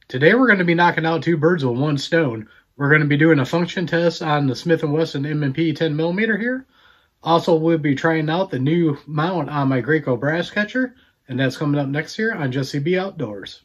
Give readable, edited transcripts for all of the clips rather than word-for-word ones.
Today we're going to be knocking out two birds with one stone. We're going to be doing a function test on the Smith & Wesson M&P 10mm here. Also, we'll be trying out the new mount on my Graco brass catcher, and that's coming up next here on Jesse B Outdoors.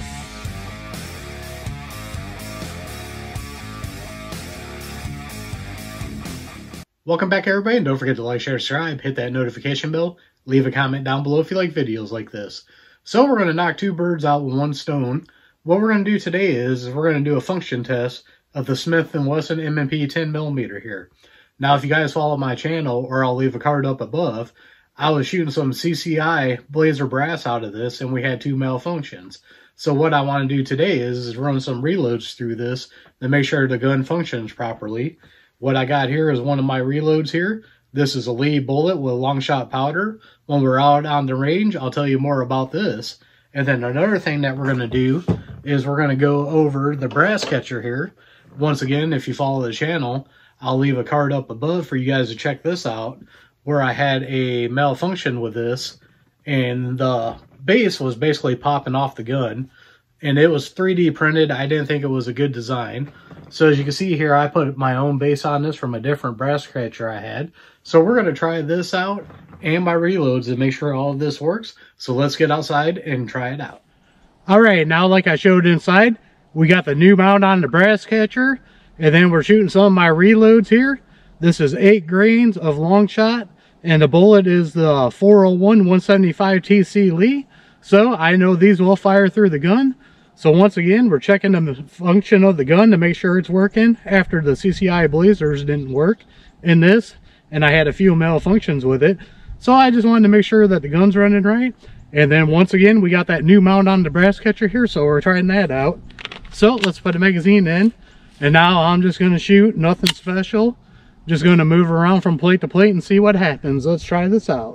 Welcome back, everybody, and don't forget to like, share, subscribe, hit that notification bell, leave a comment down below if you like videos like this. So we're going to knock two birds out with one stone. What we're going to do today is we're going to do a function test of the Smith & Wesson M&P 10mm here. Now, if you guys follow my channel, or I'll leave a card up above, I was shooting some CCI blazer brass out of this, and we had two malfunctions. So what I want to do today is run some reloads through this to make sure the gun functions properly. What I got here is one of my reloads here. This is a lead bullet with long shot powder. When we're out on the range, I'll tell you more about this. And then another thing that we're going to do is we're going to go over the brass catcher here. Once again, if you follow the channel, I'll leave a card up above for you guys to check this out, where I had a malfunction with this, and the base was basically popping off the gun, and it was 3D printed. I didn't think it was a good design. So as you can see here, I put my own base on this from a different brass catcher I had. So we're going to try this out and my reloads to make sure all of this works. So let's get outside and try it out. All right, now like I showed inside, we got the new mount on the brass catcher, and then we're shooting some of my reloads here. This is 8 grains of long shot, and the bullet is the 401 175 TC Lee. So I know these will fire through the gun. So once again, we're checking the function of the gun to make sure it's working after the CCI blazers didn't work in this, and I had a few malfunctions with it. So I just wanted to make sure that the gun's running right. And then once again, we got that new mount on the brass catcher here, so we're trying that out. So let's put the magazine in, and now I'm just going to shoot, nothing special. Just going to move around from plate to plate and see what happens. Let's try this out.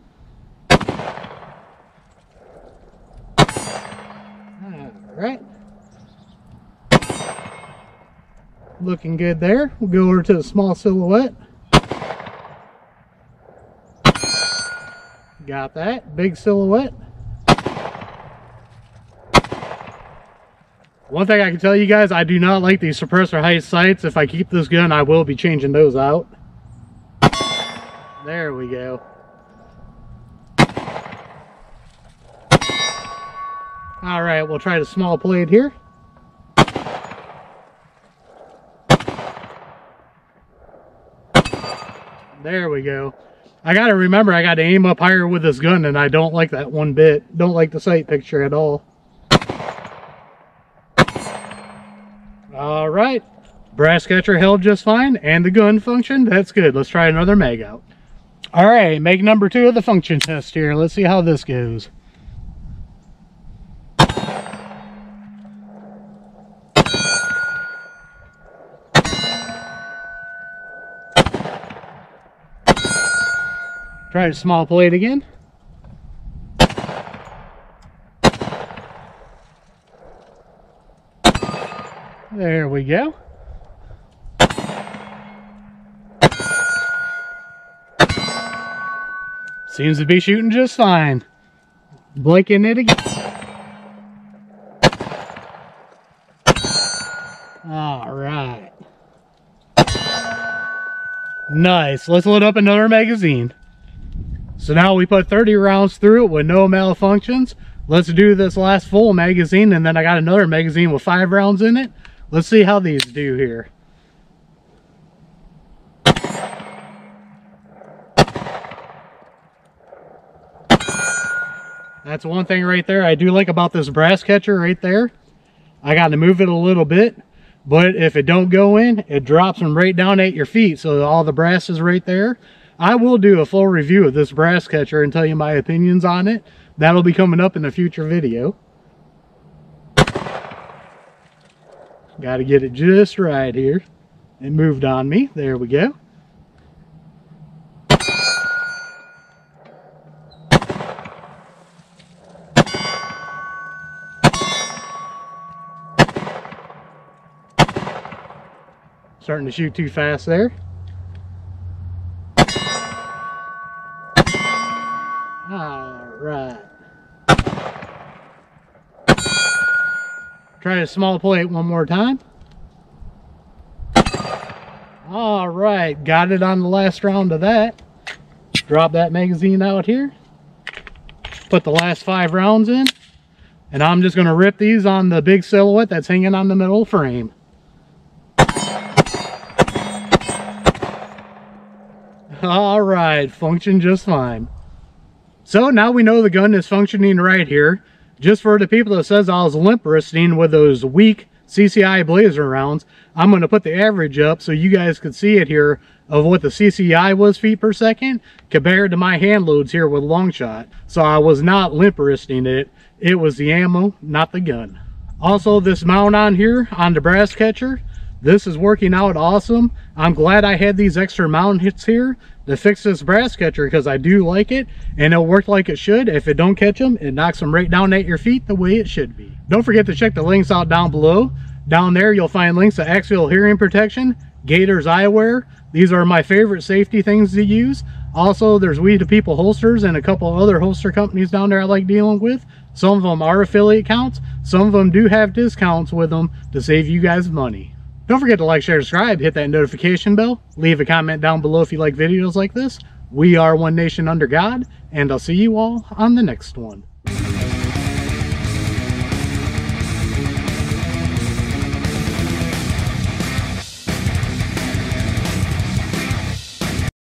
Right, looking good there. We'll go over to the small silhouette. Got that big silhouette. One thing I can tell you guys, I do not like these suppressor height sights. If I keep this gun, I will be changing those out. There we go. All right, we'll try the small plate here. There we go. I got to remember, I got to aim up higher with this gun, and I don't like that one bit. Don't like the sight picture at all. All right, brass catcher held just fine, and the gun functioned. That's good. Let's try another mag out. All right, mag number 2 of the function test here. Let's see how this goes. Try the small plate again. There we go. Seems to be shooting just fine. Blinking it again. All right. Nice. Let's load up another magazine. So now we put 30 rounds through it with no malfunctions. Let's do this last full magazine, and then I got another magazine with 5 rounds in it. Let's see how these do here. That's one thing right there I do like about this brass catcher right there. I got to move it a little bit, but if it don't go in, it drops them right down at your feet. So all the brass is right there. I will do a full review of this brass catcher and tell you my opinions on it. That'll be coming up in a future video. Got to get it just right here. It moved on me. There we go. Starting to shoot too fast there. All right. Try a small plate one more time. All right, got it on the last round of that. Drop that magazine out here. Put the last 5 rounds in. And I'm just going to rip these on the big silhouette that's hanging on the middle frame. All right, functioned just fine. So now we know the gun is functioning right here. Just for the people that says I was limp wristing with those weak CCI Blazer rounds, I'm going to put the average up so you guys can see it here of what the CCI was feet per second compared to my hand loads here with long shot. So I was not limp wristing it. It was the ammo, not the gun. Also, this mount on here on the brass catcher, this is working out awesome. I'm glad I had these extra mount hits here to fix this brass catcher because I do like it and it'll work like it should. If it don't catch them, it knocks them right down at your feet the way it should be. Don't forget to check the links out down below. Down there you'll find links to axial hearing protection, Gator's eyewear. These are my favorite safety things to use. Also, there's We the People holsters and a couple other holster companies down there I like dealing with. Some of them are affiliate accounts. Some of them do have discounts with them to save you guys money. Don't forget to like, share, subscribe, hit that notification bell. Leave a comment down below if you like videos like this. We are one nation under God, and I'll see you all on the next one.